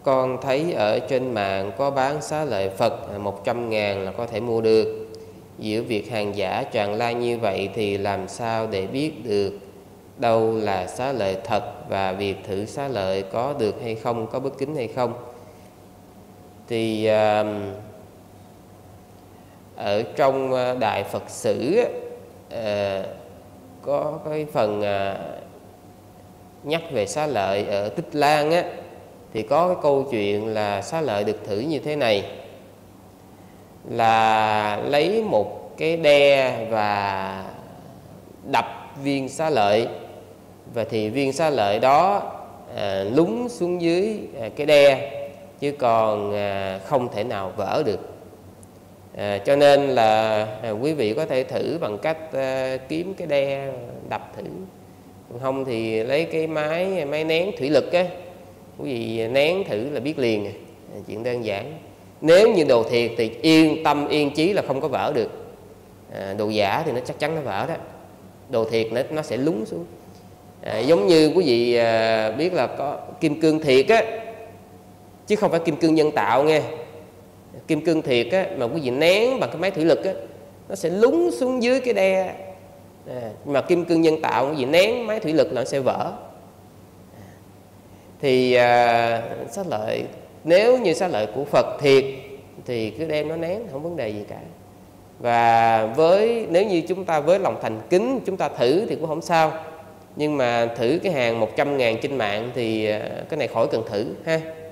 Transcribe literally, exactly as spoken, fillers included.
con thấy ở trên mạng có bán xá lợi Phật một trăm ngàn là có thể mua được. Giữa việc hàng giả tràn lan như vậy thì làm sao để biết được đâu là xá lợi thật, và việc thử xá lợi có được hay không, có bất kính hay không? Thì uh, ở trong Đại Phật Sử uh, có cái phần uh, nhắc về xá lợi ở Tích Lan á, thì có cái câu chuyện là xá lợi được thử như thế này, là lấy một cái đe và đập viên xá lợi, và thì viên xá lợi đó à, lún xuống dưới à, cái đe, chứ còn à, không thể nào vỡ được. à, cho nên là à, quý vị có thể thử bằng cách à, kiếm cái đe đập thử, không thì lấy cái máy máy nén thủy lực á, quý vị nén thử là biết liền. à, chuyện đơn giản. Nếu như đồ thiệt thì yên tâm yên chí là không có vỡ được. à, đồ giả thì nó chắc chắn nó vỡ đó, đồ thiệt nó, nó sẽ lún xuống. à, giống như quý vị à, biết là có kim cương thiệt á, chứ không phải kim cương nhân tạo nghe. Kim cương thiệt á, mà quý vị nén bằng cái máy thủy lực á, nó sẽ lún xuống dưới cái đe. à, mà kim cương nhân tạo quý vị nén máy thủy lực là nó sẽ vỡ. Thì à, xá lợi, nếu như xá lợi của Phật thiệt thì cứ đem nó nén, không vấn đề gì cả. Và với nếu như chúng ta với lòng thành kính chúng ta thử thì cũng không sao. Nhưng mà thử cái hàng một trăm ngàn trên mạng thì cái này khỏi cần thử ha.